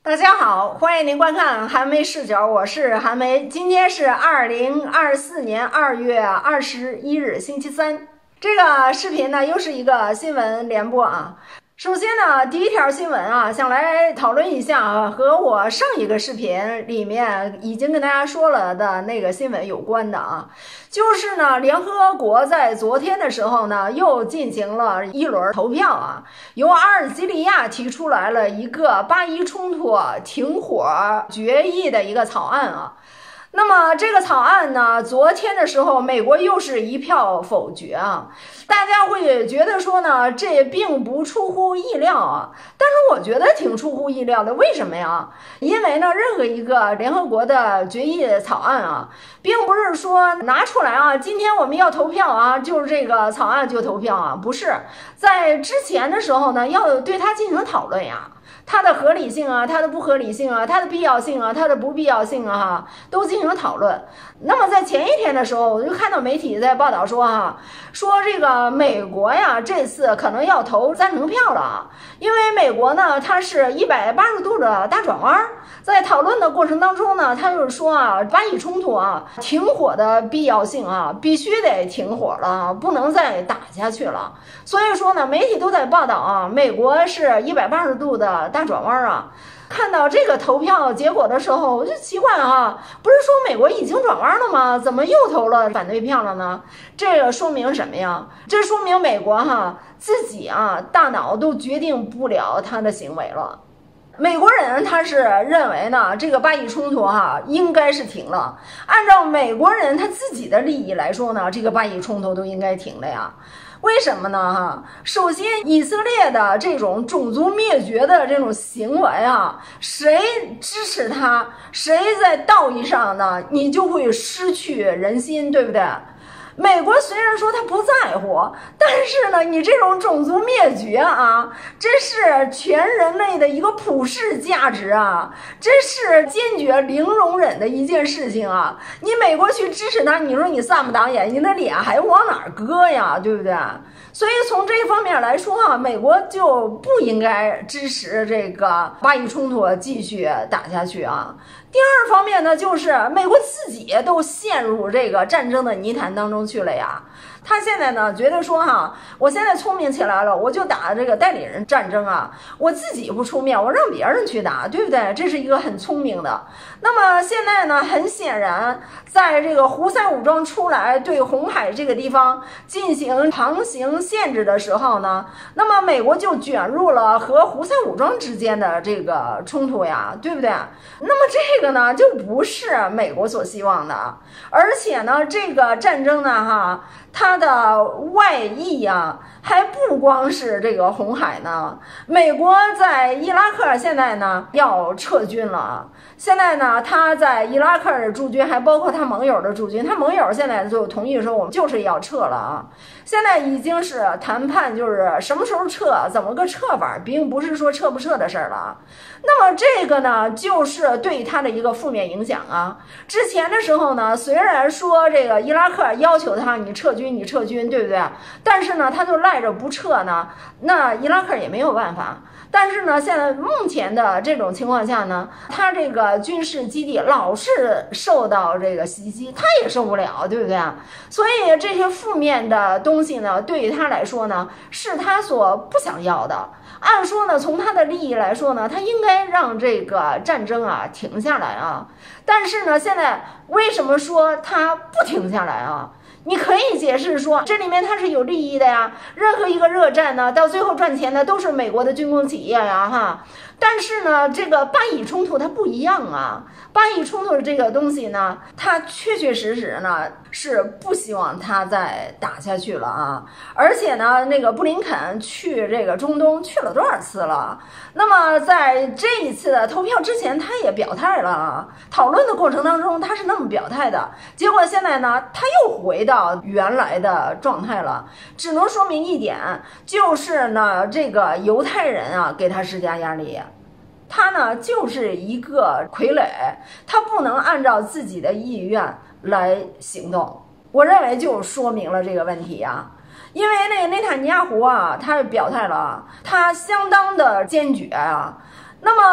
大家好，欢迎您观看韩梅视角，我是韩梅。今天是2024年2月21日，星期三。这个视频呢，又是一个新闻联播啊。首先呢，第一条新闻啊，想来讨论一下啊，和我上一个视频里面已经跟大家说了的那个新闻有关的啊，就是呢，联合国在昨天的时候呢，又进行了一轮投票啊，由阿尔及利亚提出来了一个巴以冲突停火决议的一个草案啊。那么这个草案呢，昨天的时候，美国又是一票否决啊。大家会觉得说呢，这并不出乎意料啊，但是我觉得挺出乎意料的。为什么呀？因为呢，任何一个联合国的决议草案啊，并不是说拿出来啊，今天我们要投票啊，就是这个草案就投票啊，不是。在之前的时候呢，要对它进行讨论呀。它的合理性啊，它的不合理性啊，它的必要性啊，它的不必要性啊，都进行讨论。那么在前一天的时候，我就看到媒体在报道说说这个美国呀，这次可能要投赞成票了啊，因为美国呢，它是180度的大转弯。在讨论的过程当中呢，他就是说啊，巴以冲突啊，停火的必要性啊，必须得停火了，不能再打下去了。所以说呢，媒体都在报道啊，美国是180度的大转弯啊。看到这个投票结果的时候，我就奇怪啊，不是说美国已经转弯了吗？怎么又投了反对票了呢？这个说明什么呀？这说明美国自己大脑都决定不了他的行为了。美国人他是认为呢，这个巴以冲突应该是停了。按照美国人他自己的利益来说呢，这个巴以冲突都应该停了呀。为什么呢？首先，以色列的这种种族灭绝的这种行为谁支持他，谁在道义上呢，你就会失去人心，对不对？美国虽然说他不在乎，但是呢，你这种种族灭绝这是全人类的一个普世价值这是坚决零容忍的一件事情你美国去支持他，你说你散不打眼，你的脸还往哪儿搁呀，对不对？所以从这方面来说美国就不应该支持这个巴以冲突继续打下去第二方面呢，就是美国自己都陷入这个战争的泥潭当中去了呀。他现在呢觉得说我现在聪明起来了，我就打这个代理人战争我自己不出面，我让别人去打，对不对？这是一个很聪明的。那么现在呢，很显然，在这个胡塞武装出来对红海这个地方进行航行限制的时候呢，那么美国就卷入了和胡塞武装之间的这个冲突呀，对不对？那么这个呢，就不是美国所希望的，而且呢，这个战争呢，它的外溢还不光是这个红海呢。美国在伊拉克现在呢要撤军了，现在呢他在伊拉克的驻军还包括他盟友的驻军，他盟友现在就同意说我们就是要撤了现在已经是谈判，就是什么时候撤，怎么个撤法，并不是说撤不撤的事儿了那么这个呢，就是对他的一个负面影响之前的时候呢，虽然说这个伊拉克要求他你撤军，对不对？但是呢，他就赖着不撤呢，那伊拉克也没有办法。但是呢，现在目前的这种情况下呢，他这个军事基地老是受到这个袭击，他也受不了，对不对？所以这些负面的东西呢，对于他来说呢，是他所不想要的。按说呢，从他的利益来说呢，他应该让这个战争停下来但是呢，现在为什么说他不停下来你可以解释说，这里面它是有利益的呀。任何一个热战呢，到最后赚钱的都是美国的军工企业呀，但是呢，这个巴以冲突它不一样巴以冲突这个东西呢，它确确实实呢是不希望它再打下去了而且呢，那个布林肯去这个中东去了多少次了？那么在这一次的投票之前，他也表态了讨论的过程当中，他是那么表态的。结果现在呢，他又回到原来的状态了。只能说明一点，就是呢，这个犹太人给他施加压力。他呢就是一个傀儡，他不能按照自己的意愿来行动。我认为就说明了这个问题因为那个内塔尼亚胡他表态了他相当的坚决那么布林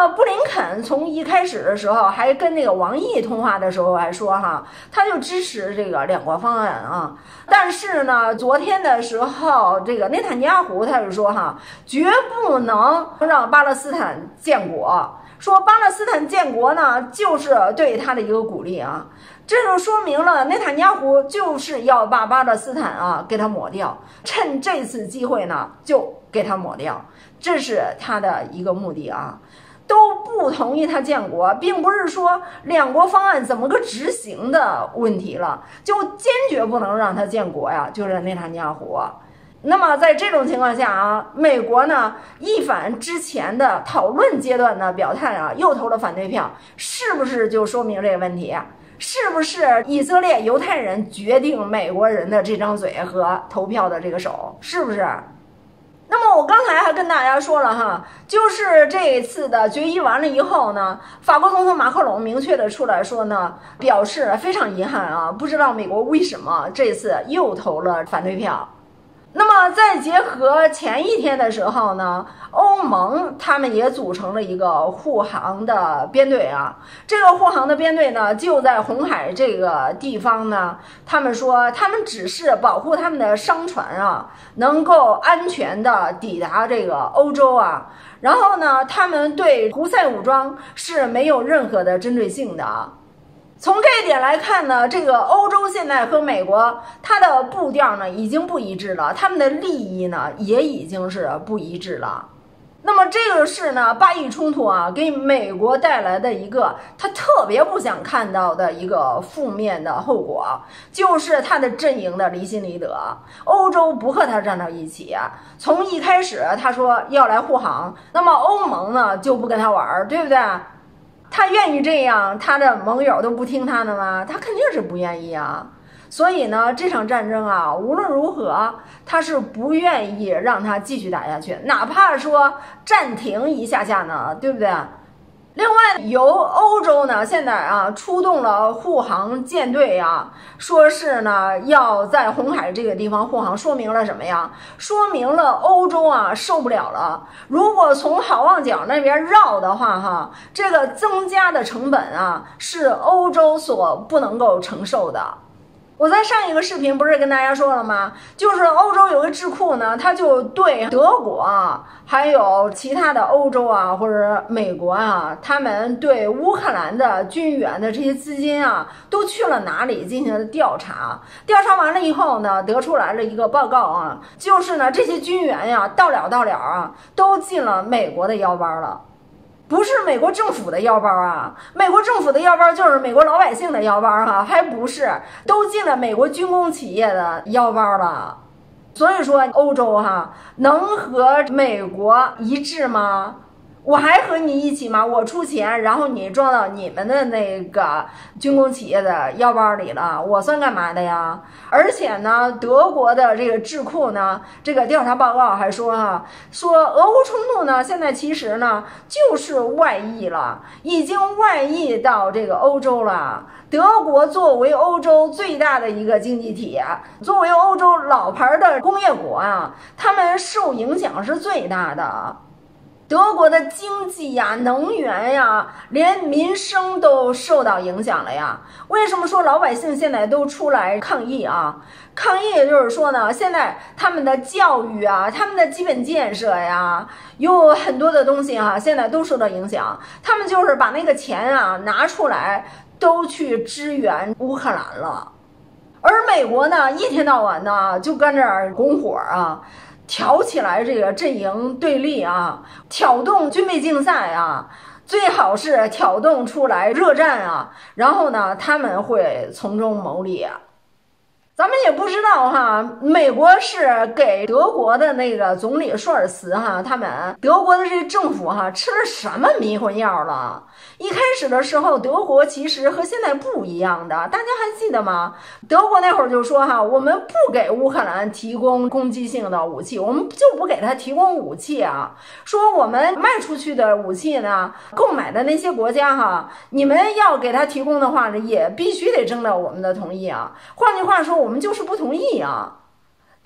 肯从一开始的时候还跟那个王毅通话的时候还说哈，他就支持这个两国方案啊。但是呢，昨天的时候，这个内塔尼亚胡他就说哈，绝不能让巴勒斯坦建国，说巴勒斯坦建国呢，就是对他的一个鼓励啊。这就说明了内塔尼亚胡就是要把巴勒斯坦啊给他抹掉，趁这次机会呢就给他抹掉，这是他的一个目的啊。都不同意他建国，并不是说两国方案怎么个执行的问题了，就坚决不能让他建国呀，就是内塔尼亚胡。那么在这种情况下啊，美国呢一反之前的讨论阶段的表态啊，又投了反对票，是不是就说明这个问题啊？是不是以色列犹太人决定美国人的这张嘴和投票的这个手？是不是？那么我刚才还跟大家说了哈，就是这一次的决议完了以后呢，法国总统马克龙明确的出来说呢，表示非常遗憾啊，不知道美国为什么这次又投了反对票。那么再结合前一天的时候呢，欧盟他们也组成了一个护航的编队啊。这个护航的编队呢，就在红海这个地方呢，他们说他们只是保护他们的商船啊，能够安全的抵达这个欧洲啊。然后呢，他们对胡塞武装是没有任何的针对性的啊。从这一点来看呢，这个欧洲现在和美国它的步调呢已经不一致了，他们的利益呢也已经是不一致了。那么这个是呢巴以冲突啊给美国带来的一个他特别不想看到的一个负面的后果，就是他的阵营的离心离德，欧洲不和他站到一起。从一开始他说要来护航，那么欧盟呢就不跟他玩，对不对？他愿意这样，他的盟友都不听他的吗？他肯定是不愿意啊。所以呢，这场战争啊，无论如何，他是不愿意让他继续打下去，哪怕说暂停一下下呢，对不对？另外，由欧洲呢现在啊出动了护航舰队啊，说是呢要在红海这个地方护航，说明了什么呀？说明了欧洲啊受不了了。如果从好望角那边绕的话哈，这个增加的成本啊是欧洲所不能够承受的。我在上一个视频不是跟大家说了吗？就是欧洲有个智库呢，他就对德国啊，还有其他的欧洲啊，或者美国啊，他们对乌克兰的军援的这些资金啊，都去了哪里进行了调查。调查完了以后呢，得出来了一个报告啊，就是呢这些军援呀，到了啊，都进了美国的腰包了。不是美国政府的腰包啊，美国政府的腰包就是美国老百姓的腰包啊，还不是都进了美国军工企业的腰包了。所以说欧洲哈能和美国一致吗？我还和你一起吗？我出钱，然后你装到你们的那个军工企业的腰包里了，我算干嘛的呀？而且呢，德国的这个智库呢，这个调查报告还说说俄乌冲突呢，现在其实呢就是外溢了，已经外溢到这个欧洲了。德国作为欧洲最大的一个经济体，作为欧洲老牌的工业国啊，他们受影响是最大的。德国的经济呀、能源呀，连民生都受到影响了呀。为什么说老百姓现在都出来抗议啊？抗议也就是说呢，现在他们的教育啊、他们的基本建设呀，有很多的东西啊，现在都受到影响。他们就是把那个钱啊拿出来，都去支援乌克兰了。而美国呢，一天到晚呢就跟这儿拱火啊。挑起来这个阵营对立啊，挑动军备竞赛啊，最好是挑动出来热战啊，然后呢他们会从中牟利啊。咱们也不知道哈，美国是给德国的那个总理舒尔茨哈，他们德国的这个政府哈吃了什么迷魂药了？一开始的时候，德国其实和现在不一样的，大家还记得吗？德国那会儿就说哈，我们不给乌克兰提供攻击性的武器，我们就不给他提供武器啊。说我们卖出去的武器呢，购买的那些国家哈，你们要给他提供的话呢，也必须得征到我们的同意啊。换句话说，我们就是不同意啊。但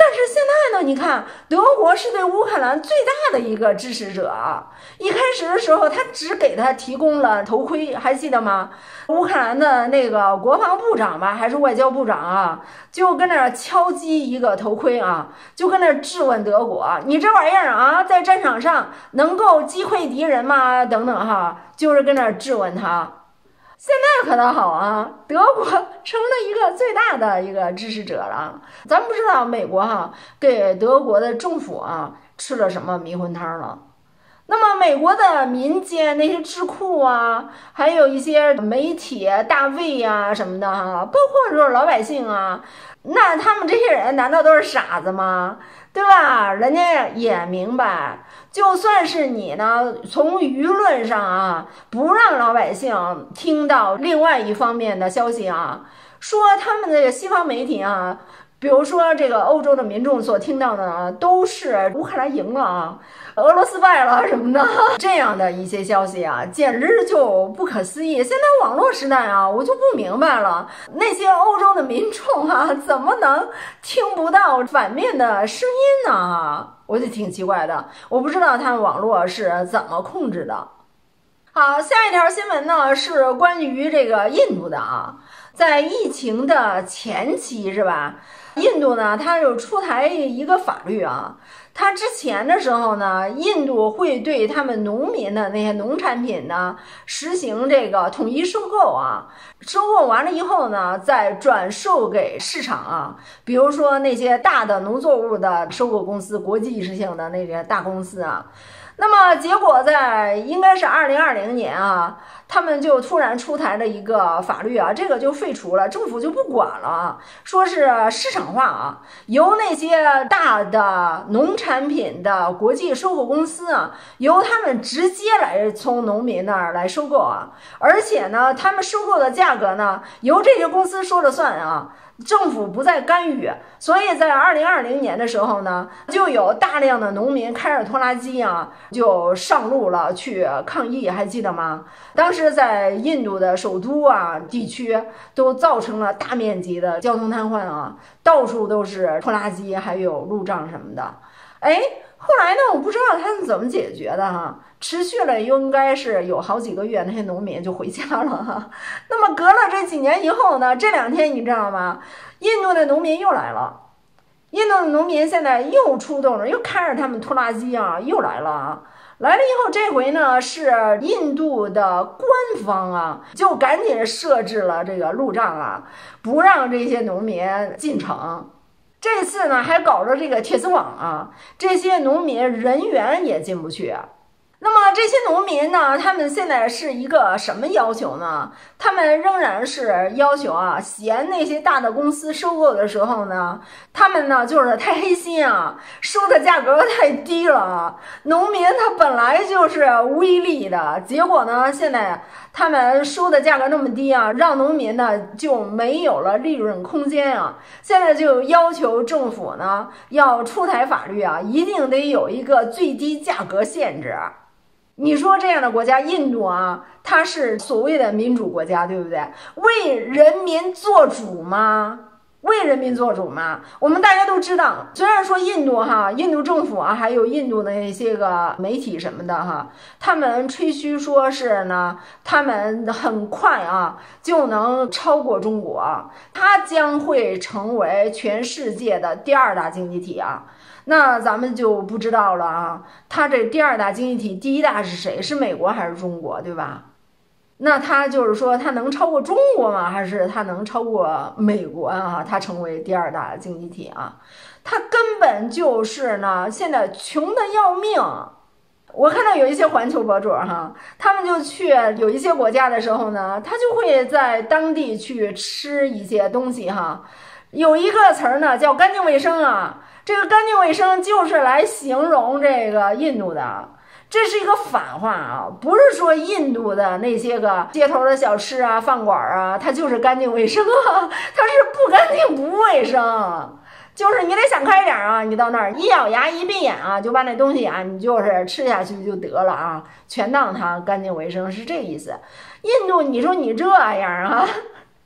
但是现在呢，你看德国是对乌克兰最大的一个支持者。一开始的时候，他只给他提供了头盔，还记得吗？乌克兰的那个国防部长吧，还是外交部长啊，就跟那敲击一个头盔啊，就跟那质问德国：“你这玩意儿啊，在战场上能够击溃敌人吗？”等等哈，就是跟那质问他。现在可倒好啊，德国成了一个最大的一个支持者了。咱不知道美国给德国的政府吃了什么迷魂汤了。那么美国的民间那些智库还有一些媒体大 V 什么的包括就是老百姓那他们这些人难道都是傻子吗？对吧？人家也明白，就算是你呢，从舆论上不让老百姓听到另外一方面的消息说他们的西方媒体比如说这个欧洲的民众所听到的都是乌克兰赢了俄罗斯败了什么的这样的一些消息简直就不可思议。现在网络时代我就不明白了，那些欧洲的民众怎么能听不到反面的声音呢？我就挺奇怪的，我不知道他们网络是怎么控制的。好，下一条新闻呢是关于这个印度的在疫情的前期是吧？印度呢，它就出台一个法律它之前的时候呢，印度会对他们农民的那些农产品呢实行这个统一收购收购完了以后呢，再转售给市场比如说那些大的农作物的收购公司，国际性的那些大公司那么结果在应该是2020年他们就突然出台了一个法律这个就废除了，政府就不管了说是市场化由那些大的农产品的国际收购公司由他们直接来从农民那儿来收购而且呢，他们收购的价格呢，由这些公司说了算政府不再干预。所以在2020年的时候呢，就有大量的农民开着拖拉机就上路了去抗议，还记得吗？当时在印度的首都地区都造成了大面积的交通瘫痪到处都是拖拉机还有路障什么的。后来呢，我不知道他们怎么解决的持续了应该是有好几个月，那些农民就回家了那么隔了这几年以后呢，这2天你知道吗？印度的农民又来了，印度的农民现在又出动了，又开着他们拖拉机又来了来了以后，这回呢是印度的官方就赶紧设置了这个路障不让这些农民进城。这次呢还搞着这个铁丝网这些农民人员也进不去。那么这些农民呢，他们现在是一个什么要求呢？他们仍然是要求嫌那些大的公司收购的时候呢，他们呢就是太黑心收的价格太低了农民他本来就是无一利的，结果呢现在他们收的价格那么低让农民呢就没有了利润空间现在就要求政府呢要出台法律一定得有一个最低价格限制。你说这样的国家，印度它是所谓的民主国家，对不对？为人民做主吗？为人民做主吗？我们大家都知道，虽然说印度政府还有印度的那些个媒体什么的他们吹嘘说是呢，他们很快就能超过中国，它将会成为全世界的第2大经济体那咱们就不知道了它这第2大经济体，第1大是谁？是美国还是中国，对吧？那它就是说它能超过中国吗？还是它能超过美国它成为第2大经济体它根本就是呢现在穷的要命。我看到有一些环球博主他们就去有一些国家的时候呢，他就会在当地去吃一些东西有一个词儿呢叫干净卫生这个干净卫生就是来形容这个印度的，这是一个反话不是说印度的那些个街头的小吃饭馆它就是干净卫生它是不干净不卫生。就是你得想开点你到那儿一咬牙一闭眼就把那东西你就是吃下去就得了全当它干净卫生，是这意思。印度你说你这样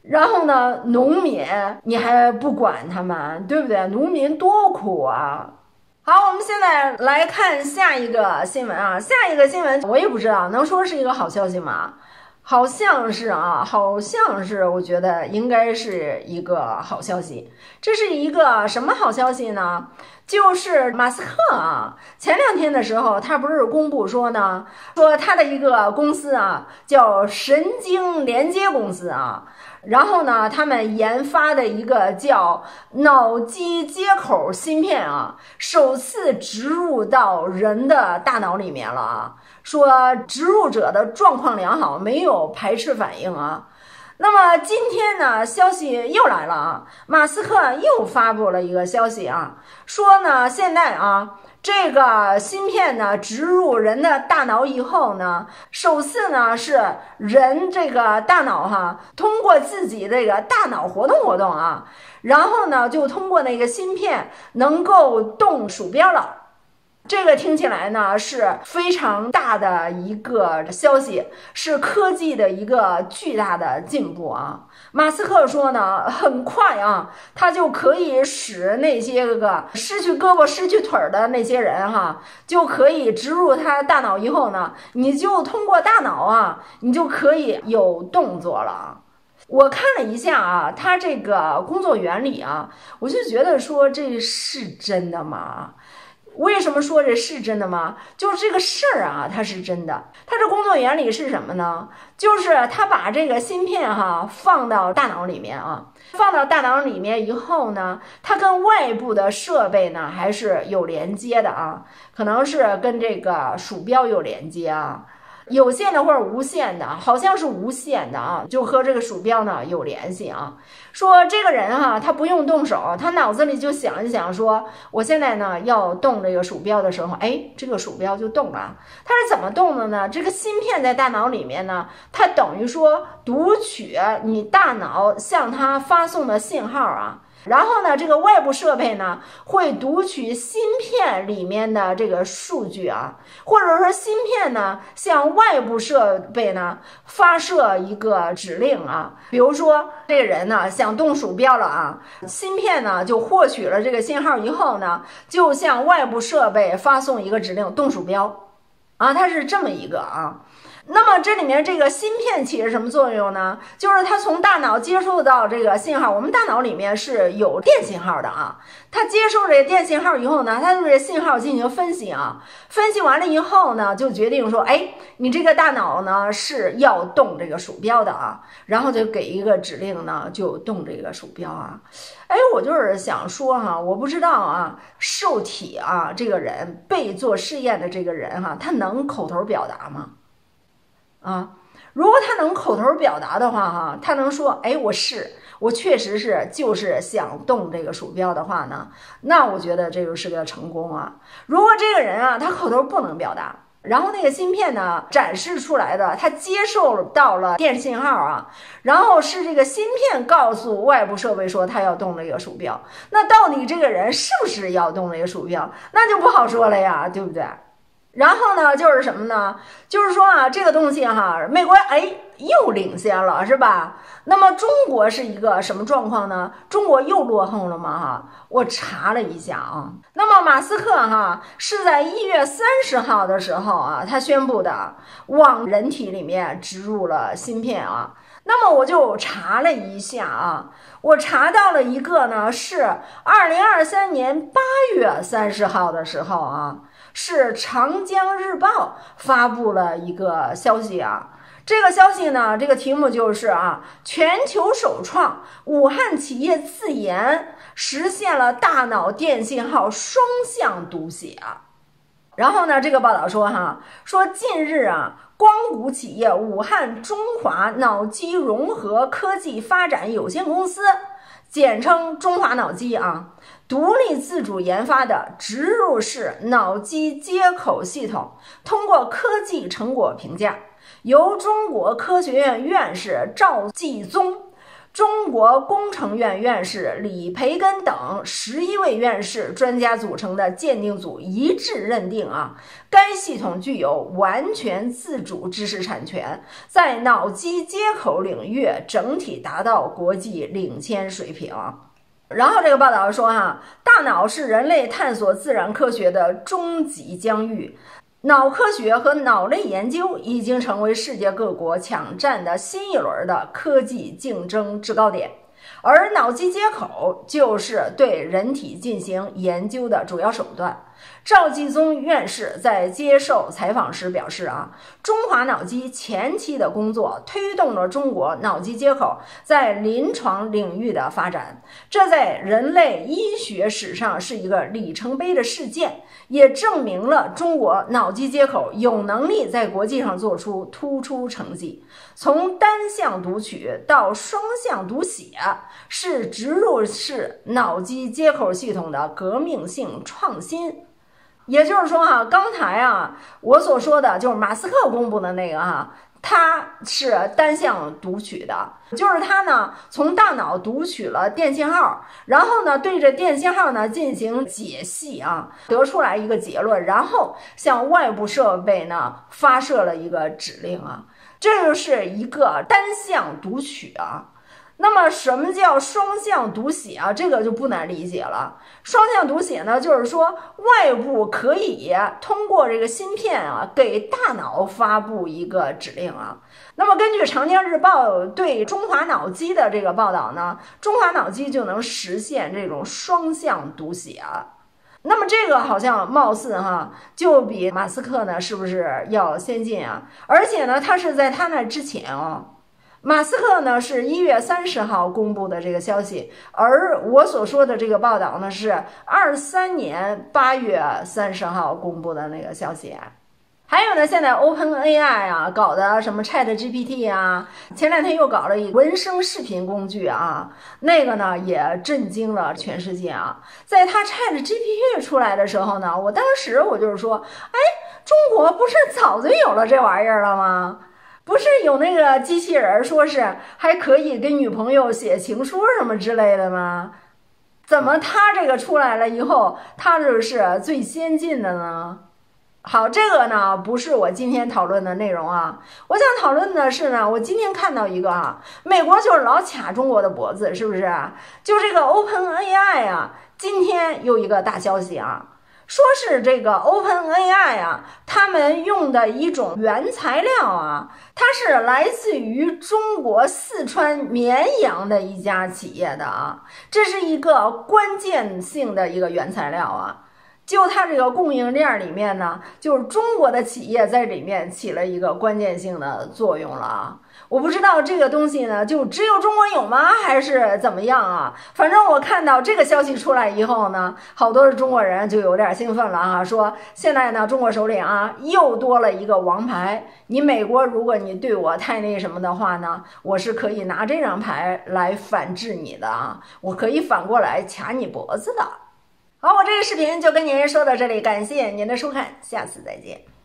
然后呢，农民你还不管他们，对不对？农民多苦啊！好，我们现在来看下一个新闻啊。下一个新闻我也不知道，能说是一个好消息吗？好像是啊，好像是，我觉得应该是一个好消息。这是一个什么好消息呢？就是马斯克啊，前2天的时候，他不是公布说呢，说他的一个公司啊，叫神经连接公司啊。然后呢，他们研发的一个叫脑机接口芯片啊，首次植入到人的大脑里面了啊。说植入者的状况良好，没有排斥反应啊。那么今天呢，消息又来了啊，马斯克又发布了一个消息啊，说呢，现在啊，这个芯片呢植入人的大脑以后呢，首次呢是人这个大脑哈，通过自己这个大脑活动啊，然后呢就通过那个芯片能够动鼠标了。这个听起来呢是非常大的一个消息，是科技的一个巨大的进步啊。马斯克说呢，很快啊，他就可以使那些个失去胳膊失去腿的那些人哈，就可以植入他大脑以后呢，你就通过大脑啊，你就可以有动作了。我看了一下啊，他这个工作原理啊，我就觉得说这是真的吗？为什么说这是真的吗？就是这个事儿啊，它是真的。它这工作原理是什么呢？就是它把这个芯片放到大脑里面啊，放到大脑里面以后呢，它跟外部的设备呢还是有连接的啊，可能是跟这个鼠标有连接啊。有线的或者无线的，好像是无线的啊，就和这个鼠标呢有联系啊。说这个人他不用动手，他脑子里就想一想说，我现在呢要动这个鼠标的时候，这个鼠标就动了。它是怎么动的呢？这个芯片在大脑里面呢，它等于说读取你大脑向它发送的信号啊。然后呢，这个外部设备呢会读取芯片里面的这个数据啊，或者说芯片呢向外部设备呢发射一个指令啊，比如说这个人呢想动鼠标了啊，芯片呢就获取了这个信号以后呢，就向外部设备发送一个指令动鼠标啊，它是这么一个啊。那么这里面这个芯片起着什么作用呢？就是它从大脑接收到这个信号，我们大脑里面是有电信号的啊。它接收这个电信号以后呢，它对这信号进行分析啊，分析完了以后呢，就决定说，你这个大脑呢是要动这个鼠标的啊，然后就给一个指令呢，就动这个鼠标啊。我就是想说我不知道啊，受体啊这个人被做试验的这个人他能口头表达吗？如果他能口头表达的话他能说我确实是就是想动这个鼠标的话呢，那我觉得这就是个成功啊。如果这个人他口头不能表达，然后那个芯片呢展示出来的他接受到了电信号然后是这个芯片告诉外部设备说他要动这个鼠标，那到底这个人是不是要动这个鼠标，那就不好说了呀，对不对？然后呢，就是什么呢？就是说这个东西美国又领先了，是吧？那么中国是一个什么状况呢？中国又落后了吗？我查了一下那么马斯克是在1月30号的时候他宣布的往人体里面植入了芯片那么我就查了一下我查到了一个呢，是2023年8月30号的时候是长江日报发布了一个消息这个消息呢，这个题目就是全球首创武汉企业自研实现了大脑电信号双向读写然后呢，这个报道说说近日光谷企业武汉中华脑机融合科技发展有限公司，简称中华脑机独立自主研发的植入式脑机接口系统，通过科技成果评价，由中国科学院院士赵继宗、 中国工程院院士李培根等11位院士专家组成的鉴定组一致认定该系统具有完全自主知识产权，在脑机接口领域整体达到国际领先水平。然后这个报道说大脑是人类探索自然科学的终极疆域。脑科学和脑类研究已经成为世界各国抢占的新一轮的科技竞争制高点，而脑机接口就是对人体进行研究的主要手段。赵继宗院士在接受采访时表示中华脑机前期的工作推动了中国脑机接口在临床领域的发展，这在人类医学史上是一个里程碑的事件，也证明了中国脑机接口有能力在国际上做出突出成绩。从单向读取到双向读写，是植入式脑机接口系统的革命性创新。也就是说刚才我所说的就是马斯克公布的那个它是单向读取的，就是它呢从大脑读取了电信号，然后呢对着电信号呢进行解析得出来一个结论，然后向外部设备呢发射了一个指令这就是一个单向读取那么什么叫双向读写这个就不难理解了。双向读写呢，就是说外部可以通过这个芯片给大脑发布一个指令那么根据长江日报对中华脑机的这个报道呢，中华脑机就能实现这种双向读写那么这个好像貌似就比马斯克呢是不是要先进而且呢他是在他那之前马斯克呢是1月30号公布的这个消息，而我所说的这个报道呢是23年8月30号公布的那个消息还有呢，现在 OpenAI 搞的什么 ChatGPT 前两天又搞了一个文声视频工具那个呢也震惊了全世界在它 ChatGPT 出来的时候呢，我当时我就是说，中国不是早就有了这玩意儿了吗？不是有那个机器人说是还可以跟女朋友写情书什么之类的吗？怎么它这个出来了以后，它就是最先进的呢？好，这个呢不是我今天讨论的内容我想讨论的是呢，我今天看到一个美国就是老卡中国的脖子，是不是就这个 OpenAI 今天又一个大消息说是这个 OpenAI 他们用的一种原材料它是来自于中国四川绵阳的一家企业的这是一个关键性的一个原材料就它这个供应链里面呢，就是中国的企业在里面起了一个关键性的作用了我不知道这个东西呢，就只有中国有吗？还是怎么样反正我看到这个消息出来以后呢，好多的中国人就有点兴奋了说现在呢，中国手里又多了一个王牌。你美国，如果你对我太那什么的话呢，我是可以拿这张牌来反制你的我可以反过来卡你脖子的。好，我这个视频就跟您说到这里，感谢您的收看，下次再见。